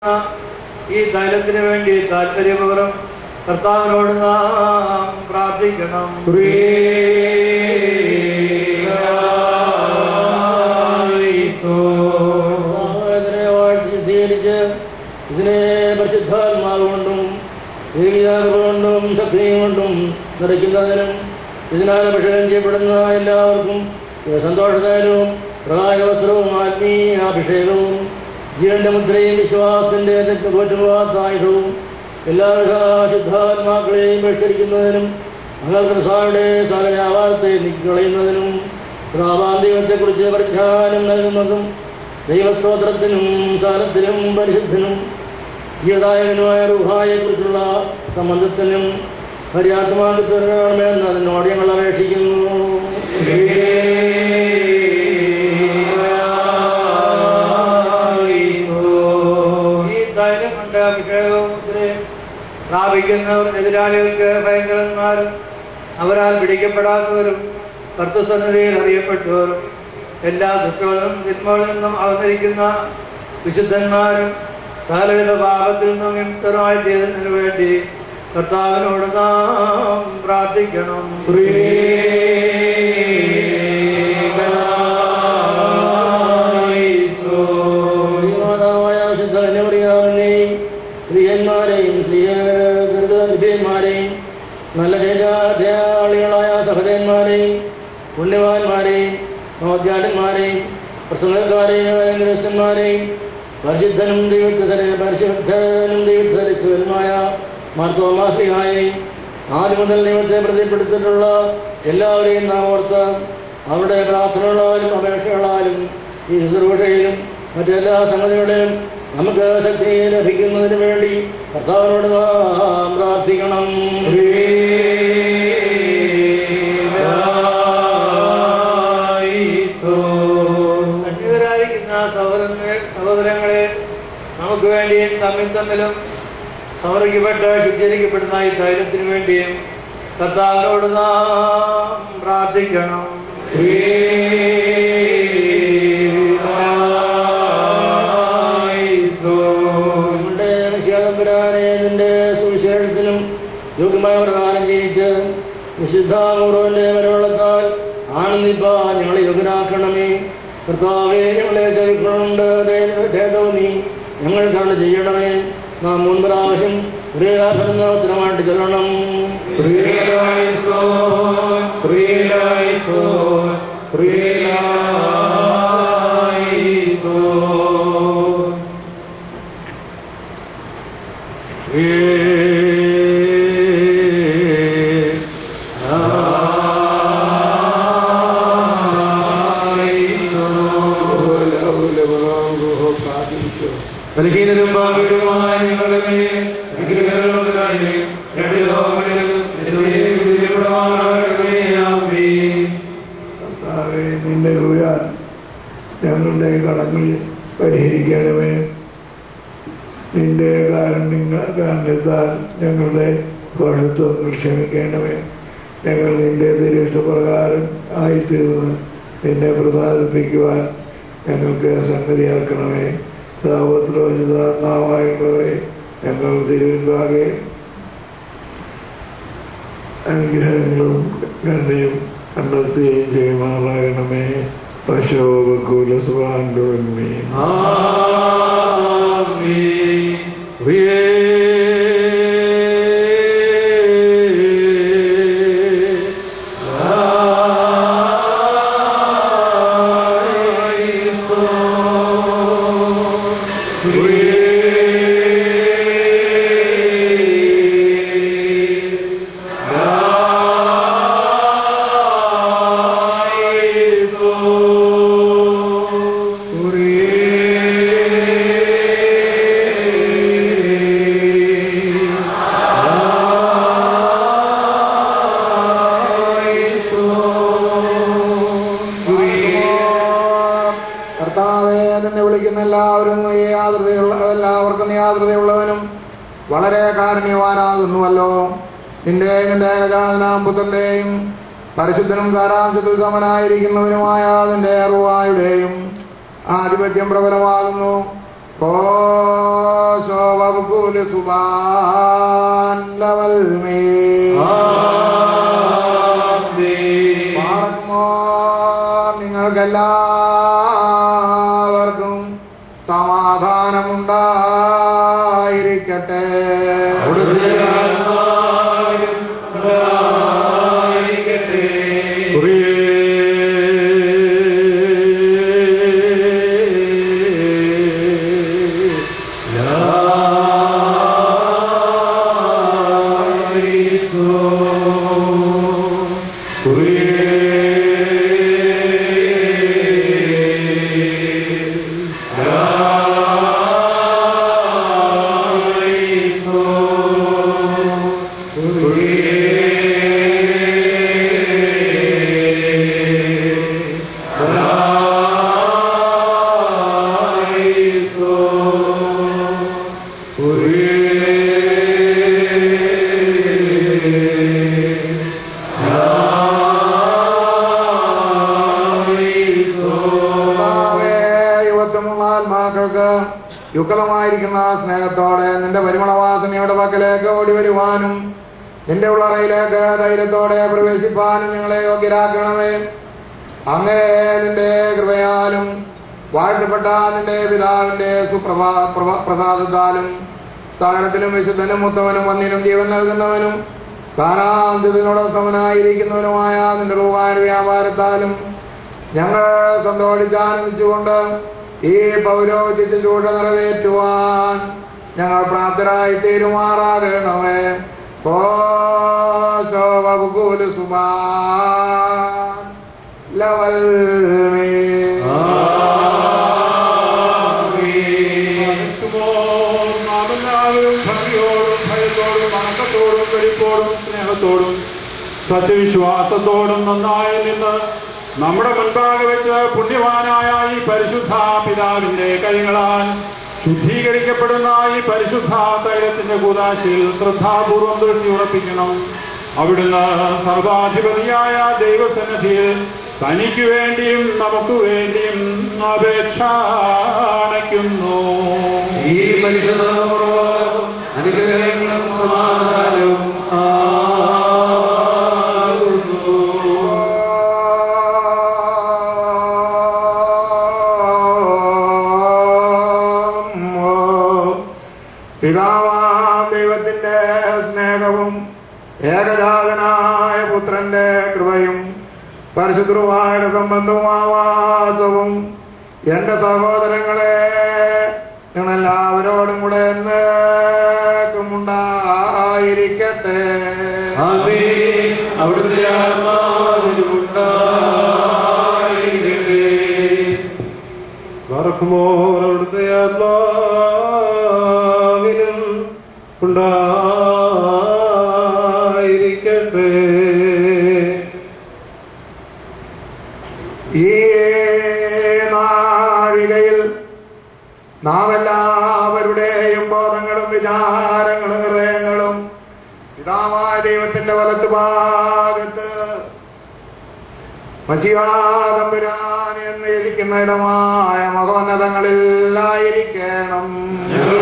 ഈ തൈലത്തിന് വേണ്ടി താല്പര്യപകരം കർത്താവിനോട് നാം പ്രാർത്ഥിക്കണം. ശുദ്ധീകരിച്ച് ഇതിനെ പരിശുദ്ധാത്മാവുകൊണ്ടും കൊണ്ടും ശക്തിയും കൊണ്ടും നിറയ്ക്കുന്നതിനും ഇതിനാൽ അഭിഷേകം ചെയ്യപ്പെടുന്ന എല്ലാവർക്കും സന്തോഷദായകവും പ്രകാശവസ്ത്രവും ആത്മീയാഭിഷേകവും ജീവന്റെ മുദ്രയും വിശ്വാസത്തിന്റെ തോറ്റുവാസായുധവും എല്ലാവിധ ശുദ്ധാത്മാക്കളെയും ബഹിഷ്കരിക്കുന്നതിനും മംഗളകൃസായുടെ സകല ആവാസത്തെ നീക്കിക്കളയുന്നതിനും ദൈവത്തെക്കുറിച്ച് പരിജ്ഞാനം നൽകുന്നതും ദൈവസ്തോത്രത്തിനും കാലത്തിനും പരിശുദ്ധനും ജീവദായകനുമായ റുഹായെക്കുറിച്ചുള്ള സംബന്ധത്തിനും പര്യാപ്തമാക്കി തീർക്കണമെന്ന് അതിനോട് ഞങ്ങൾ അപേക്ഷിക്കുന്നു. ഈ ധൈര്യം കൊണ്ട് അഭിഷേകവും പ്രാപിക്കുന്നവർ എതിരാളികൾക്ക് ഭയങ്കരന്മാരും അവരാൽ പിടിക്കപ്പെടാത്തവരും കർത്തസന്നിധിയിൽ അറിയപ്പെട്ടവരും എല്ലാ ദുഷ്ടങ്ങളും തിന്മകളിൽ നിന്നും അവതരിക്കുന്ന വിശുദ്ധന്മാരും സകലവിധ പാപത്തിൽ നിന്നും വിമുക്തരായി ചെയ്തതിനു വേണ്ടി കർത്താവിനോട് നാം പ്രാർത്ഥിക്കണം. മാതാവായ വിശുദ്ധ കന്യകമറിയാമിനെയും സ്ത്രീയന്മാരെയും സ്ത്രീയന്മാരെയും നല്ല ജയാളികളായ സഹോദരന്മാരെയും പുണ്യവാന്മാരെയും നവോദ്യാടന്മാരെയും പ്രസംഗക്കാരെയും ഗ്രഹസ്ഥന്മാരെയും പരിശുദ്ധനും ദൈവത്തിനുമായ മാർത്തോമാശ്രീയായി ആദ്യം മുതൽ ദൈവത്തെ പ്രതിപ്പെടുത്തിയിട്ടുള്ള എല്ലാവരെയും നാം ഓർത്ത് അവരുടെ പ്രാർത്ഥനകളാലും അപേക്ഷകളാലും ഈ ശുശ്രൂഷയിലും മറ്റെല്ലാ സംഗതികളെയും നമുക്ക് ശക്തി ലഭിക്കുന്നതിന് വേണ്ടി കർത്താവിനോട് നാം പ്രാർത്ഥിക്കണം. സഹോദരങ്ങളെ, നമുക്ക് വേണ്ടിയും തമ്മിലും സമർപ്പിക്കപ്പെട്ട് ശുദ്ധീകരിക്കപ്പെടുന്ന ഈ ധൈര്യത്തിന് വേണ്ടിയും കർത്താവിനോട് നാം പ്രാർത്ഥിക്കണം. നമ്മുടെ നിന്റെ സുവിശേഷത്തിനും യോഗ്യമായ പ്രകാരം ജീവിച്ച് വിശുദ്ധാമൂർവന്റെ വരവെള്ളത്താൽ ആനന്ദിപ്പാൻ ഞങ്ങളെ യോഗ്യനാക്കണമേ. കർത്താവേ, ഞങ്ങളെ ചരിത്രമുണ്ട് നീ ഞങ്ങൾ കണ്ട് ചെയ്യണമേ. നാം മുൻപ്രാവശ്യം ഉത്തരമായിട്ട് ചൊല്ലണം. ബലഹീനരും പാപികളുമായ ഞങ്ങളുടെ നിന്റെ കൃപയാൽ ഞങ്ങളുടെ കടങ്ങൾ പരിഹരിക്കണമേ. നിന്റെ കാരണത്താൽ ഞങ്ങളുടെ ദോഷത്വങ്ങൾ ക്ഷമിക്കണമേ. ഞങ്ങൾ നിന്റെ തിരിഷ്ടപ്രകാരം ആയിത്തീർന്ന് നിന്നെ പ്രസാദിപ്പിക്കുവാൻ ഞങ്ങൾക്ക് സംഗതിയാക്കണമേ. നാവായുള്ളവരെ ഞങ്ങൾ തിരുവിൻപാകെ അനുഗ്രഹങ്ങളും കണ്ണയും കണ്ടെത്തുകയും ചെയ്യുമാറാകണമേ. പശോപകൂല സുഖാന്തോന്മേ. എല്ലാവർക്കും യാത്രയുള്ളവനും വളരെ കാരുണ്യവാനാകുന്നുവല്ലോ. നിന്റെ ഗജാനനാം പുത്രന്റെയും പരിശുദ്ധനും കാരാംശത്തിൽ സമനായിരിക്കുന്നവനുമായ അതിന്റെ അറുവായുടെയും ആധിപത്യം പ്രബലമാകുന്നു. വബുകൂല സുബാൻ ലവൽമേ നിങ്ങൾക്കെല്ലാവർക്കും സമാധാനമുണ്ടായിരിക്കട്ടെ. യുക്തമായിരിക്കുന്ന സ്നേഹത്തോടെ നിന്റെ പരിമളവാസനയുടെ പക്കലേക്ക് ഓടി വരുവാനും നിന്റെ ഉള്ളറയിലേക്ക് ധൈര്യത്തോടെ പ്രവേശിപ്പാനും നിങ്ങളെ യോഗ്യരാക്കണമേ. അങ്ങേ നിന്റെ കൃപയാലും വാഴ്ത്തപ്പെട്ട നിന്റെ പിതാവിന്റെ പ്രസാദത്താലും സകലത്തിലും വിശുദ്ധനും മുത്തവനും വന്നിനും ജീവൻ നൽകുന്നവനും സ്ഥാനാന്തത്തിനോടൊപ്പമനായിരിക്കുന്നവനുമായ നിന്റെ റൂഹാൻ വ്യാപാരത്താലും ഞങ്ങൾ സന്തോഷിച്ചാനന്ദിച്ചുകൊണ്ട് ഈ പൗരോഹിത്യ ചൂട് നിറവേറ്റുവാൻ ഞങ്ങൾ പ്രാപ്തരായി തീരുമാറാകണമേ. വബുകൂല സുബാൻ ലവൽമേ നാമെല്ലാവരും ഭക്തിയോടും ഭയത്തോടും വണക്കത്തോടും വെടിപ്പോടും സ്നേഹത്തോടും സത്യവിശ്വാസത്തോടും നന്നായി നിന്ന് നമ്മുടെ മുൻപാകെ വെച്ച് പുണ്യവാനായ ഈ പരിശുദ്ധ പിതാവിന്റെ കൈകളാൽ ശുദ്ധീകരിക്കപ്പെടുന്ന ഈ പരിശുദ്ധ തൈലത്തിന്റെ കൂദാശയിൽ ശ്രദ്ധാപൂർവം ദൃഷ്ടി ഉറപ്പിക്കണം. അവിടുന്ന് സർവാധിപതിയായ ദൈവസന്നിധിയിൽ തനിക്ക് വേണ്ടിയും നമുക്ക് വേണ്ടിയും അപേക്ഷ അണയ്ക്കുന്നു. ഈ പരിശുദ്ധ അനുഗ്രഹങ്ങളും സമാധാനവും പിതാവാം ദൈവത്തിന്റെ സ്നേഹവും ഏകജാതനായ പുത്രന്റെ കൃപയും പരിശുദ്ധമായ സംബന്ധവും ആവാസവും എന്റെ സഹോദരങ്ങളെ നിങ്ങളെല്ലാവരോടും കൂടെ എന്നേക്കും ഉണ്ടായിരിക്കട്ടെ. അവിടുത്തെ അവിടുത്തെ ആത്മാവിനും ഉണ്ടായിരിക്കട്ടെ. ഈ നാഴികയിൽ നാം എല്ലാവരുടെയും ബോധങ്ങളും വിചാരങ്ങളും ഹൃദയങ്ങളും പിതാവായ ദൈവത്തിന്റെ വലത്തുഭാഗത്ത് മശിഹാതമ്പുരാൻ എന്നിരിക്കുന്ന ഇടമായ മഹോന്നതങ്ങളിലായിരിക്കണം.